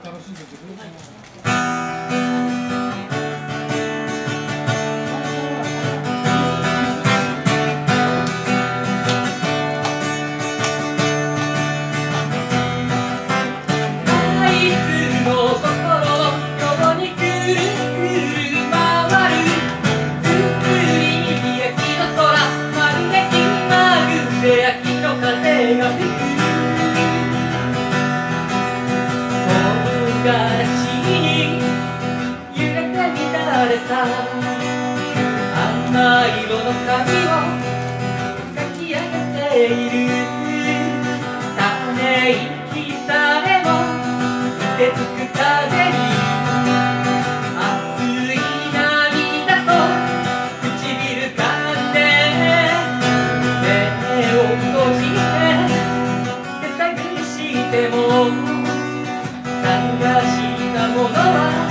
楽しんでてください。 あんな色の髪を描き上げているため息さえも凍てつく風に熱い涙と唇噛んで目を閉じて手探りしても探したものは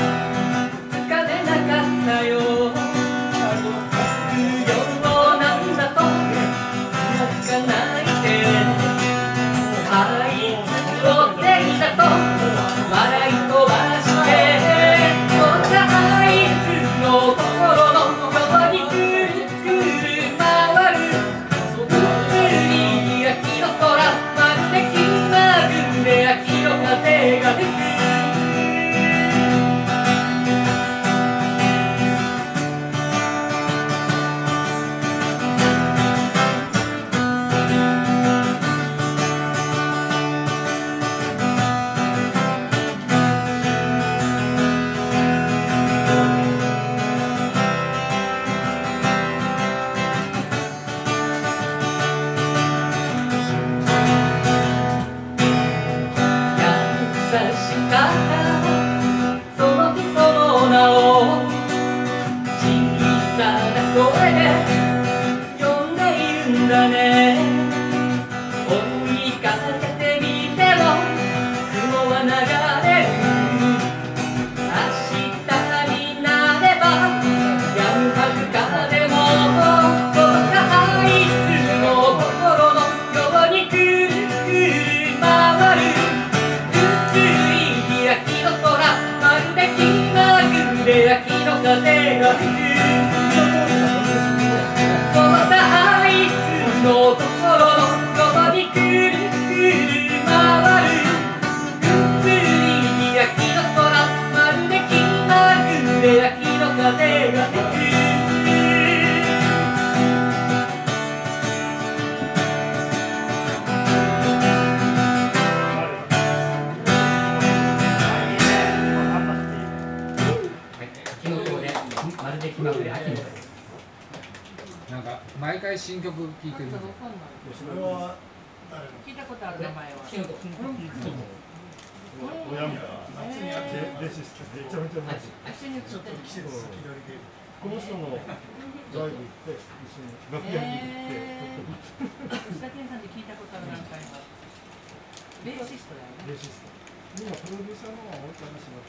なんか毎回新曲聴いてる。 聞いたことある名前は。 親みたいな。夏にあってレシストめちゃめちゃうまい。 一緒にちょっと季節先取りで。この人のライブ行って一緒に楽屋に行って。 吉田健さんで聞いたことある何回か。ベーシストだよね。 レシスト。今プロデューサーの方が多いかな仕事。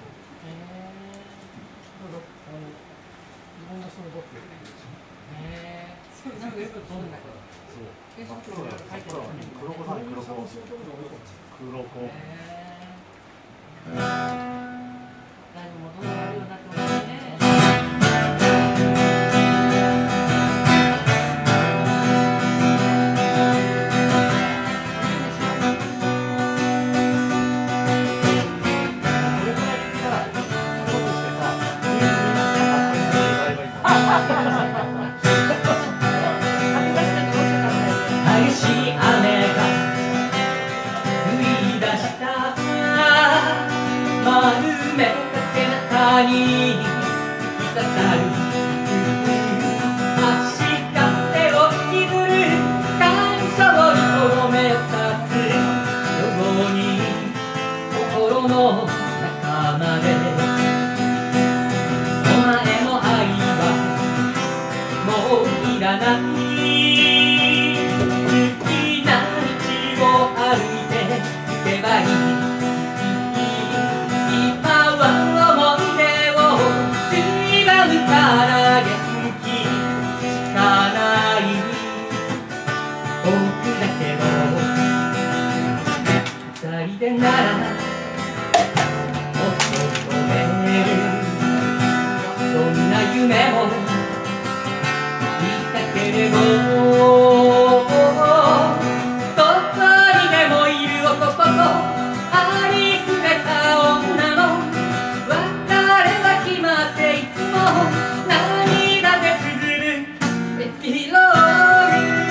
いろんな人のバックやってるし。 なんかよくそうだけど。そう。黒子さん黒子。 黒子。 ライブもどんどんあるようになってますね。 れどどこにでもいる男とありふれた女の別れは決まっていつも涙で綴るエピローグ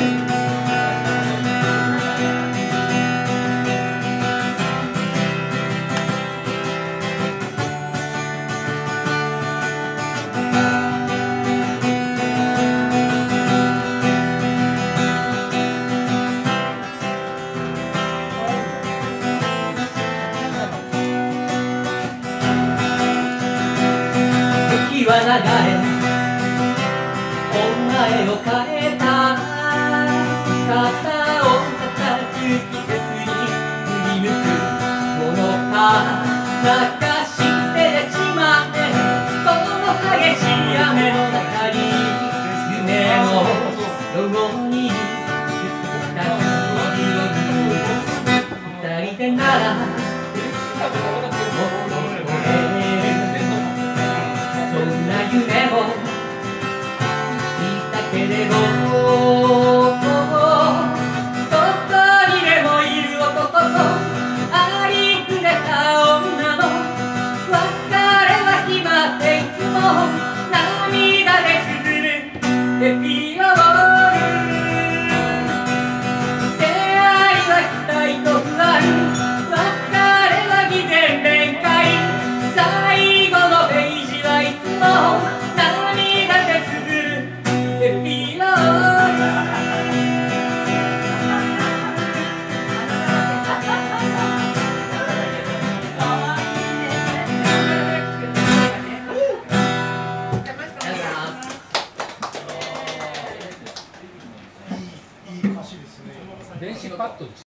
時は流れお前を変えた肩を叩く季節に振り向くものか泣かしてしまえこの激しい雨の中に夢のように二人でならそんな夢も見たけれどどこにでもいる男とありふれた女の別れは決まっていつも涙で綴るエピローグ出会いは期待と不安別れは偽善弁解最後のページはいつも涙で綴るエピローグいい歌詞ですね。 電子パッド